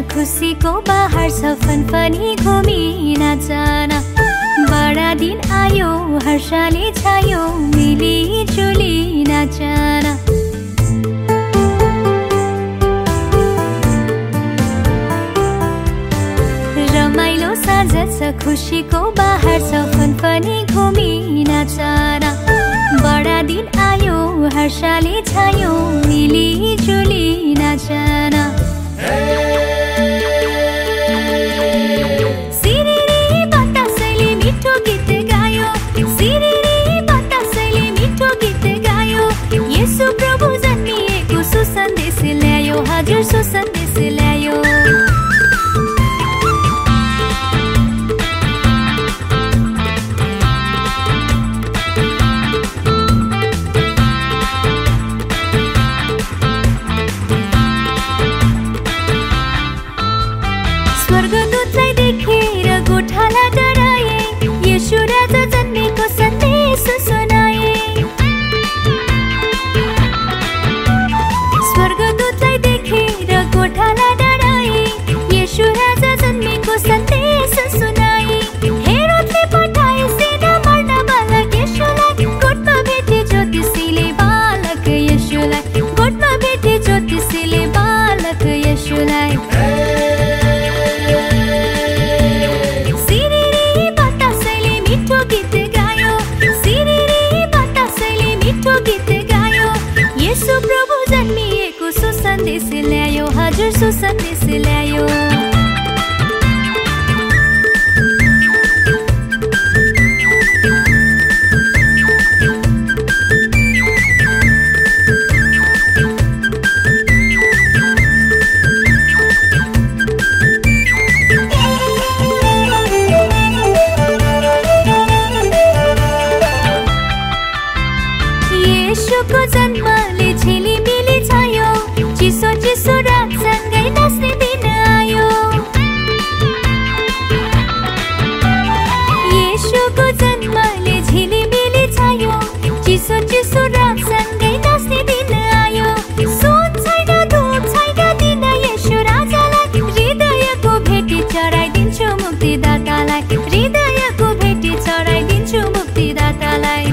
खुसीको बाहर छ फनफनी घुमी नाचन। बडा दिन आयो हर्षले छायो मिली जुली नाचन। रमाइलो साँझ छ खुसीको बाहर छ फनफनी घुमी नाचन। बडा दिन आयो हर्षले छायो मिली जुली नाचन। सिरिरी बतासैले मिठो गीत गायो, सिरिरी बतासैले मिठो गीत गायो। येशू प्रभु जन्मिएको सुसन्देश ल्यायो, हजुर सुसन्देश ल्यायो। स्वर्गदूतलाई देखेर गोठाला डराए, येशू राजा जन्मेको सन्देश सुनाए। स्वर्गदूतलाई देखेर गोठाला डराए, येशू राजा जन्मेको सन्देश सुनाए। हेरोदले पठाए सेना मार्न बालक येशूलाई, गोठमा भेटे ज्योतिषीले बालक येशूलाई, गोठमा भेटे ज्योतिषीले बालक येशूलाई। येशू प्रभु जन्मिएको सुसन्देश ल्यायो, हजुर सुसन्देश ल्यायो। येशूको जन्मले झिलिमिली छायो, चिसो चिसो रातसँगै नाच्ने दिन आयो। येशूको जन्मले झिलिमिली छायो, चिसो चिसो रातसँगै नाच्ने दिन आयो। सुन छैन धुप छैन दिन येशू राजालाई, हृदयको भेटी चढाइदिन्छु मुक्तिदातालाई, हृदयको भेटी चढाइदिन्छु मुक्तिदातालाई।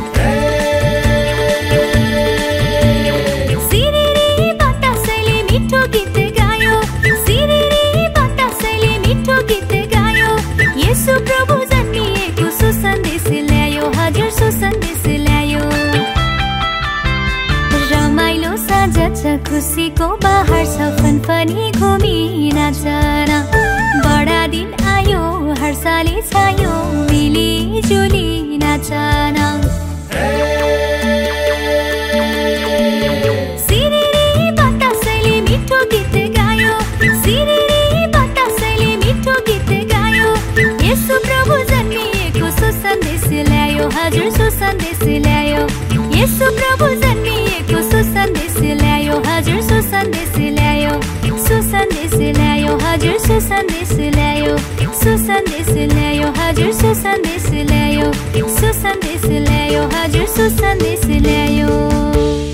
येशू प्रभु जन्मिएको सुसन्देश ल्यायो, हजुर सुसन्देश ल्यायो। रमाइलो साँझ छ खुसीको बाहर छ फनफनी घुमी नाचन। बडा दिन आयो हर्षले छायो मिली जुली नाचन। सिरिरी बतासैले मिठो गीत गायो, सिरिरी बतासैले मिठो गीत गायो। येशू प्रभु जन्मिएको सुसन्देश ल्यायो, हजुर सुसन्देश ल्यायो। येशू प्रभु जन्मिएको सुसन्देश ल्यायो, हजुर सुसन्देश ल्यायो। सुसन्देश ल्यायो, हजुर सुसन्देश ल्यायो। सुसन्देश ल्यायो, हजुर सुसन्देश ल्यायो। सुसन्देश ल्यायो, हजुर सुसन्देश ल्यायो।